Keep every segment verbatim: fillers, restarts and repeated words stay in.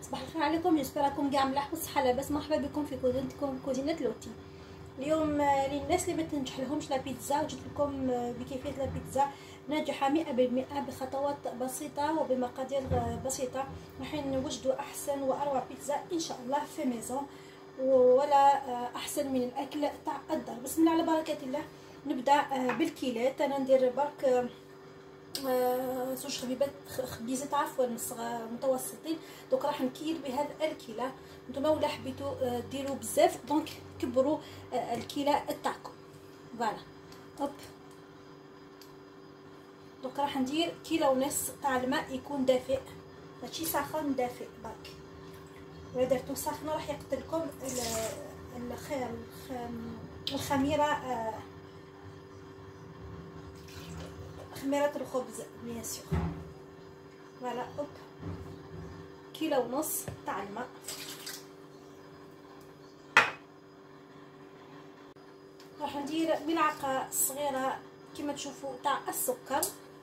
صباح الخير عليكم، جيسبر راكم كاع ملاح والصحه لاباس. مرحبا بكم في كوزينتكم كوزينة لوتي. اليوم للناس اللي ما تنجحلهمش لا بيتزا جبت لكم بكيفيه لا بيتزا ناجحه مئة بالمئة بخطوات بسيطه وبمقادير بسيطه. راح نوجدوا احسن واروع بيتزا ان شاء الله في ميزون، ولا احسن من الاكل تاع الدار. بسم الله على بركه الله. نبدا بالكيلات. انا ندير برك آه زوج خبيبات خبيزات عفوا متوسطين. دونك راح نكيل بهذا الكيله. نتوما ولا حبيتو آه ديروا بزاف دونك كبروا آه الكيله تاعكم. فوالا هوب. دونك راح ندير كيلو ونص تاع الماء يكون دافئ، ماشي ساخن، دافئ برك. ولا درتو ساخن راح يقتلكم الخميره آه خميرة الخبز بيان سور. فوالا اوب، كيلو ونص تاع الماء. راح ندير ملعقه صغيره كما تشوفوا تاع السكر.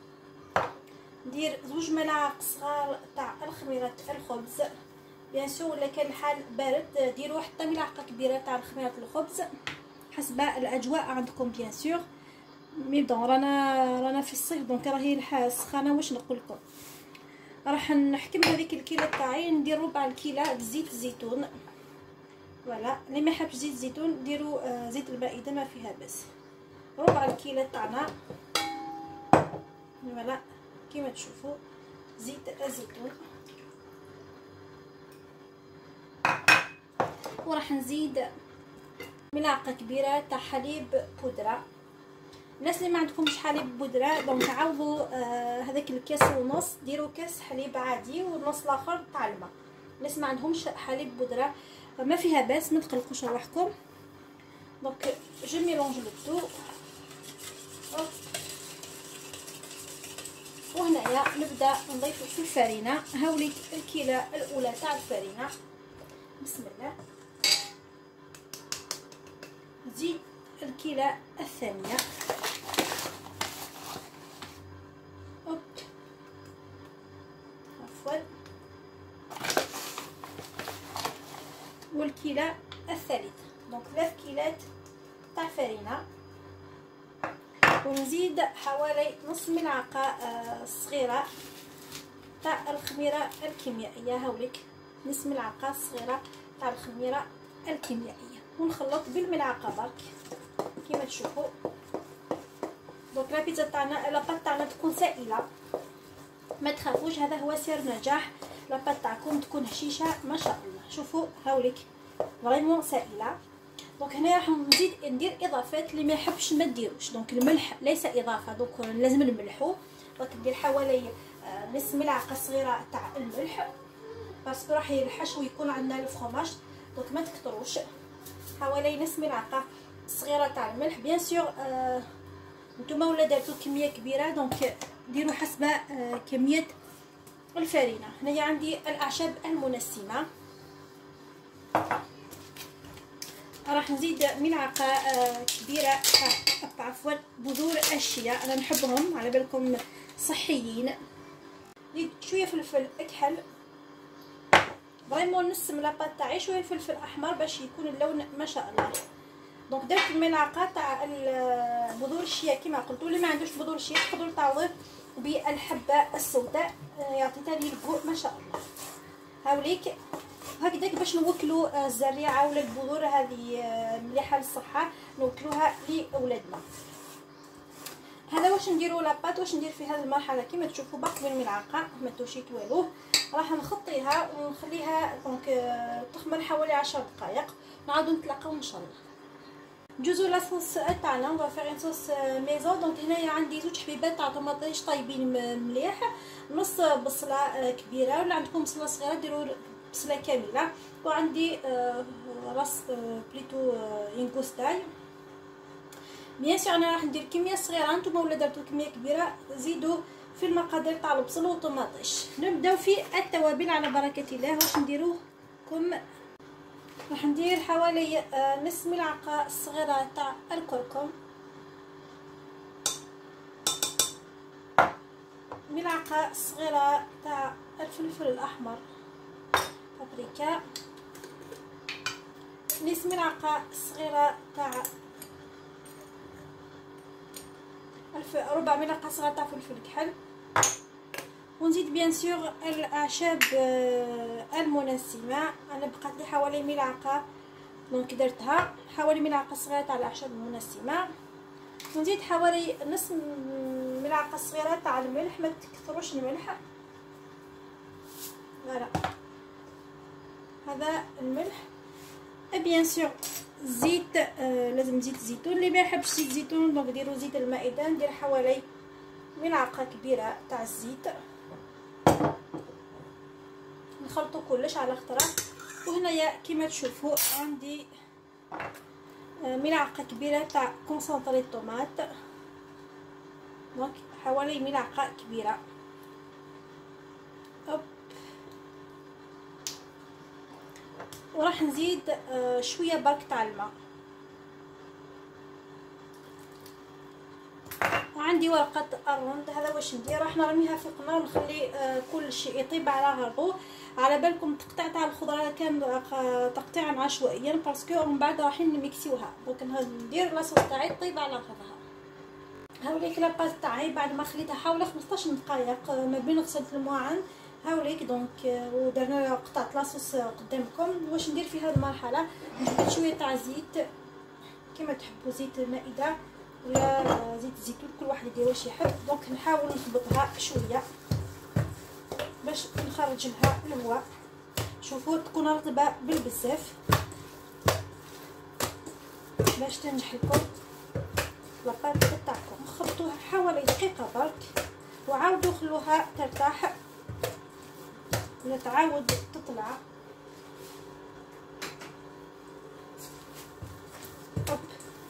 ندير زوج ملاعق صغار تاع الخميره الخبز بيان سور، ولا كان الحال بارد ديروا حتى ملعقه كبيره تاع خميره الخبز حسب الاجواء عندكم بيان سور. مي بون رانا رانا في الصيف دونك راهي الحال سخانه. واش نقول لكم، راح نحكم هذيك الكيله تاعي ندير ربع الكيله زيت الزيتون. فوالا اللي ما يحبش زيت الزيتون ديروا آه زيت المائده ما فيها بس. ربع الكيله تاعنا فوالا كيما تشوفوا زيت الزيتون. وراح نزيد ملعقه كبيره تاع حليب بودره. الناس اللي ما عندكمش حليب بودره دونك عوضوا آه هذاك الكاس ونص ديروا كاس حليب عادي والنص الاخر تاع الماء. الناس ما عندهمش حليب بودره ما فيها باس، ما تقلقوش روحكم. دونك جو ميلونج لو تو. وهنايا نبدا نضيف في الفرينه. هاوليك الكيله الاولى تاع الفرينه. بسم الله. نزيد الكيله الثانيه. اوب عفوا. والكيله الثالثه. دونك ثلاث كيلات تاع فرينه. ونزيد حوالي نص ملعقه آه صغيره تاع الخميره الكيميائيه. هاوليك نص ملعقه صغيره تاع الخميره الكيميائيه. ونخلط بالملعقه برك كيما تشوفوا. دونك لا بيتزا تاعنا لاباط تاعنا تكون سائله، ما تخافوش، هذا هو سر نجاح. لاباط تاعكم تكون هشيشه ما شاء الله. شوفوا هاوليك فريمون سائله. دونك هنا راح نزيد ندير اضافات. اللي ما يحبش ما ديروش. دونك الملح ليس اضافه، دونك لازم نملحو. دونك ندير حوالي نص ملعقه صغيره تاع الملح باسكو راح الحشو يكون عندنا الفرomاج. دونك ما تكتروش. حوالي نص ملعقه صغيره تاع الملح بيان سور. آه نتوما ولا درتو كميه كبيره دونك ديروا حسب آه كميه الفرينه. هنايا عندي الاعشاب المنسمه. راح نزيد ملعقه آه كبيره تاع عفوا بذور الشيا. انا نحبهم على بالكم صحيين. نزيد شويه فلفل اكحل فريمون نص ملعقه تاعي، شويه فلفل احمر باش يكون اللون ما شاء الله. دونك درت الملعقه تاع بذور الشيا كما قلت. اللي ما عندوش بذور الشيا تقدروا تعوضوه بالحبه السوداء يعطي ثاني البو ما شاء الله. هاوليك هكذاك باش نوكلوا الزريعه ولا البذور هذه مليحه للصحه نوكلوها لاولادنا. هذا واش نديروا لاباط. واش ندير في هذه المرحله كما تشوفوا باقي بالملعقه ما توشيت والو. راح نخطيها ونخليها دونك تخمر حوالي عشر دقائق. نعاودو نتلاقاو ان شاء الله. ندوزو لاصوص تاعنا. اون فيغ اون صوص ميزون. دونك هنايا عندي زوج حبيبات تاع طماطيش طايبين مليح، نص بصله كبيره، ولا عندكم بصله صغيره ديروا بصله كامله، وعندي راس بليتو ينكوستاي بيان سور. انا راح ندير كميه صغيره، نتوما ولا درتو كميه كبيره زيدوا في المقادير تاع البصل والطماطيش. نبداو في التوابل على بركه الله. واش نديروه كم راح ندير حوالي نص ملعقه صغيره تاع الكركم، ملعقه صغيره تاع الفلفل الاحمر، بابريكا، نص ملعقه صغيره تاع ربع ملعقه صغيره تاع فلفل كحل، ونزيد بيان سور الاعشاب المنسمه. انا بقات لي حوالي ملعقه دونك درتها حوالي ملعقه صغيره تاع الاعشاب المنسمه، ونزيد حوالي نص ملعقه صغيره تاع الملح، ما تكثروش الملح. فوالا هذا الملح. بيان سور زيت، آه لازم زيت الزيتون، اللي ما يحبش زيت الزيتون دونك ديروا زيت المائده. ندير حوالي ملعقه كبيره تاع الزيت، نخلطوا كلش على خطره. وهنايا كيما تشوفوا عندي آه ملعقه كبيره تاع كونسونطري الطوماط، دونك حوالي ملعقه كبيره. أوب. وراح نزيد آه شويه برك تاع الماء. وعندي ورقه الرند، هذا واش ندير، راح نرميها في القناه ونخلي آه كل شيء يطيب على غرضه. على بالكم تقطيع تاع الخضره كان تقطيعا عشوائيا باسكو من بعد رايحين نميكسيوها، دونك ندير لاصوص تاعي طيب على غرضها. هاوليك لاباط تاعي بعد ما خليتها حوالي خمسطاش دقائق ما بين غسلت المواعن. هاوليك دونك ودرنا قطعت لاصوص قدامكم. واش ندير في هذه المرحله، نجبد شويه تاع زيت كما تحبوا، زيت مائده ولا زيت الزيتون، كل واحد يدير واش يحب. دونك نحاول نخبطها شويه باش نخرج لها الهواء. شوفوا تكون رطبه بالبزاف باش تنجح لكم لاباط تاعكم. خبطوها حوالي دقيقه برك وعاودوا خلوها ترتاح ولا تعاود تطلع. اوب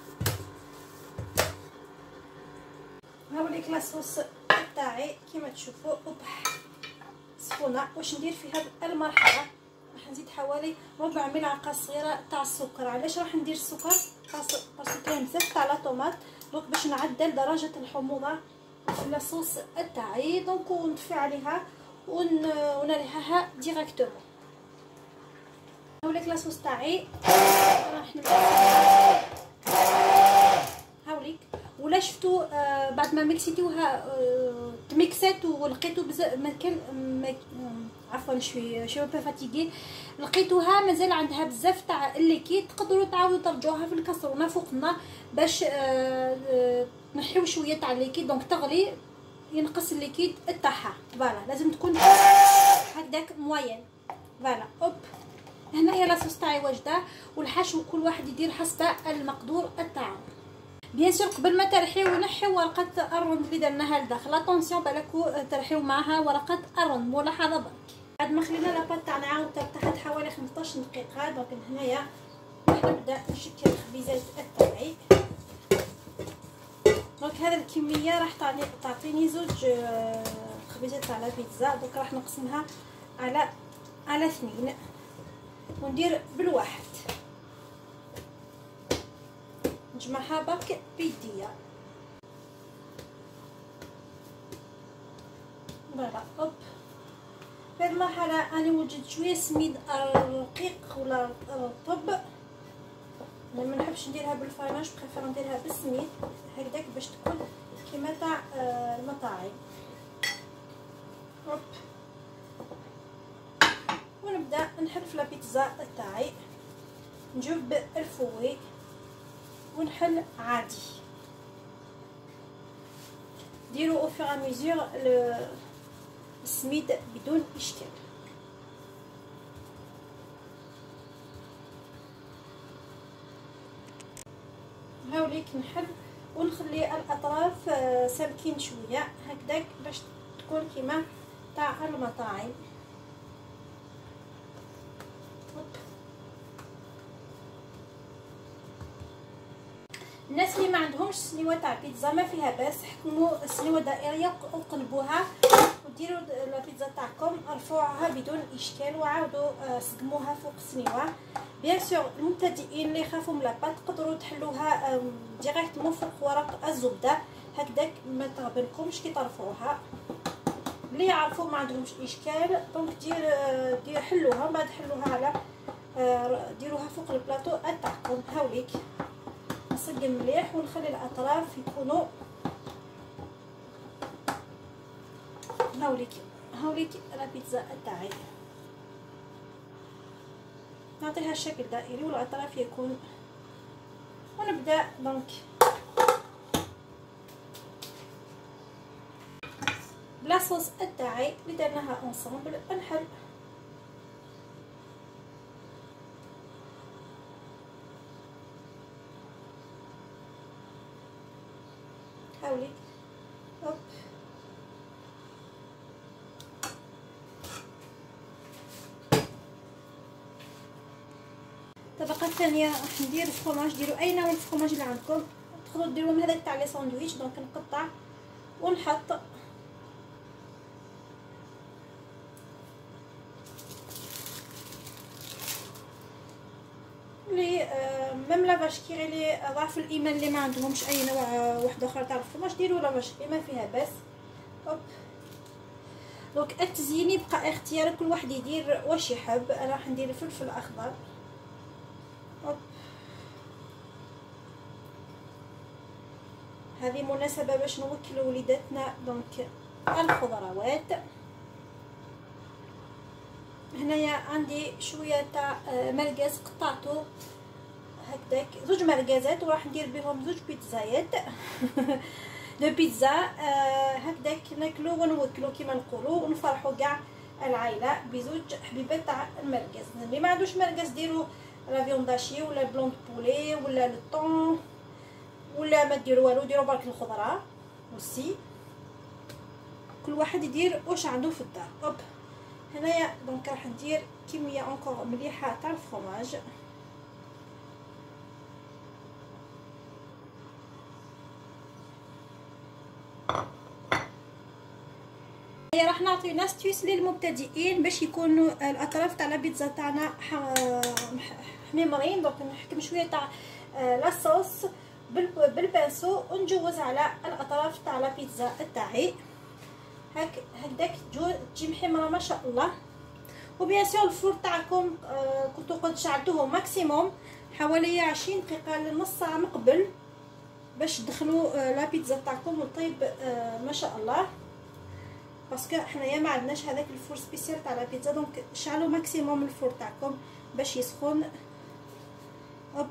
هاوليك لاصوص تاعي كيما تشوفوا اوبح سخونه. واش ندير في هذه المرحله، راح نزيد حوالي ربع ملعقه صغيره تاع السكر. علاش راح ندير السكر؟ باسكو كاين بزاف تاع لا طوماط، دونك باش نعدل درجه الحموضه في لاصوص تاعي. دونك ونطفي عليها ونريحها ديريكتومون. هاوليك لاصوص تاعي راح نمسحها هاوليك. ولا شفتوا آه بعد ما ميكسيتوها آه تميكسات ولقيتو بزاف ما كان عفوا شوي شوي با فاتيغي، لقيتوها مازال عندها بزاف تاع الليكيد، تقدروا تعاودوا ترجعوها في الكاسرونه فوق النار باش آه آه نحيو شويه تاع الليكيد، دونك تغلي ينقص الليكيد تاعها. فوالا لازم تكون هكداك موين. فوالا اوب هنايا لاصوص تاعي واجده، والحشو كل واحد يدير حسب المقدور تاعو. بيان سور قبل ما ترحيو نحيو ورقه الرند اللي درناها لداخل. اتونسيون بالكو ترحيو معها ورقه الرند، ملاحظه برك. بعد ما خلينا لاباط تاعنا عاود ترتاحت حوالي خمسطاش دقيقه، دونك هنايا راح نبدا نشكل الخبيزات تاعي. دونك هذا الكميه راح تعطيني زوج خبيزات تاع لا بيتزا، دونك راح نقسمها على على اثنين وندير بالواحد، نجمعها برك بيديا. فوالا اوب. في هذه المرحله انا وجدت شويه سميد رقيق ولا رطب، انا ما نحبش نديرها بالفرماج، بريفير نديرها بالسميد هكذاك باش تكون كيما تاع المطاعم. اوب ونبدا نحل لا بيتزا تاعي. نجيب الفوي ونحل عادي، ديروا او فيغ ميزور السميد بدون اشكال. هاوليك نحل ونخلي الاطراف سالكين شويه هكذاك باش تكون كيما تاع المطاعم. الناس اللي ما عندهمش سنيوه تاع بيتزا ما فيها باس، حكموا سنيوه دائريه وقلبوها وديروا لا بيتزا تاعكم، ارفعوها بدون اشكال وعاودوا سقموها فوق السنيوه. بيان سور المبتدئين اللي يخافوا من لاباط تقدروا تحلوها ديريكتومون فوق ورق الزبده هكذاك ما تغبنكمش كي ترفعوها. اللي يعرفوا ما عندهمش اشكال دونك دير دير حلوها بعد حلوها على ديروها فوق البلاطو تاعكم. هاوليك نصقم مليح ونخلي الاطراف يكونوا هاوليك هاوليك لا بيتزا تاعي نعطيها الشكل دائري والاطراف يكون. ونبدا دونك لاصوص تاعي اللي درناها اونصومبل. نحل هاوليك هوب الطبقه الثانيه راح ندير الفرماج. ديروا اي نوع الفرماج اللي عندكم تقدروا ديروهم هذاك تاع لي ساندويتش. دونك نقطع ونحط لي ميم لا فاش كي غير لي ضعف الايمان اللي ما عندهمش اي نوع واحد اخر تاع الفرماج ديروا لا فاش ما فيها باس. هوب دونك التزيين يبقى اختيار كل واحد يدير واش يحب. انا راح ندير الفلفل الاخضر. هوب هذه مناسبه باش نوكلوا وليداتنا دونك الخضروات. هنايا عندي شويه تاع مرقاز قطعته هكذاك زوج مرقازات وراح ندير بهم زوج بيتزايات دو بيتزا آه هكذاك ناكلو ونوكلو كيما نقولوا ونفرحوا كاع العائله بزوج حبيبات تاع المرقاز. اللي ما عندوش مرقاز ديروا لا فيونداشي ولا بلون بولي ولا لطون ولا ما ديروا والو ديروا برك الخضره وسي كل واحد يدير واش عنده في الدار. هوب هنايا دونك راح ندير كميه اونكور مليحه تاع الفرماج. هي راح نعطي ناستيوس للمبتدئين باش يكونوا الاطراف تاع البيتزا تاعنا حميمرين. دونك نحكم شويه تاع لاصوص بالبانسو ونجوز على الاطراف تاع البيتزا تاعي هاك هكذاك تجي محمره ما شاء الله. وبيان سور الفور تاعكم آه كنتو قد شعلتوه ماكسيموم حوالي عشرين دقيقه لنص ساعه من قبل باش تدخلوا آه لا بيتزا تاعكم وطيب آه ما شاء الله. باسكو حنايا ما عندناش هذاك الفور سبيسيال تاع لا بيتزا دونك شعلوا ماكسيموم الفور تاعكم باش يسخن. هوب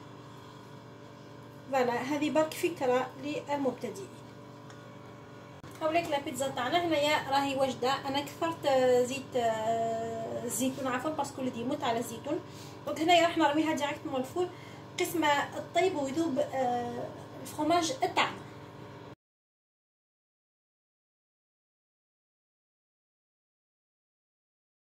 فوالا هذه برك فكره للمبتدئين. هاوليك لا بيتزا تاعنا هنايا راهي واجده. انا كثرت زيت الزيتون عفوا باسكو اللي يموت على الزيتون. دونك هنايا راح نرميها ديريكت من الفور قسمه الطيب ويذوب الفرماج تاعنا.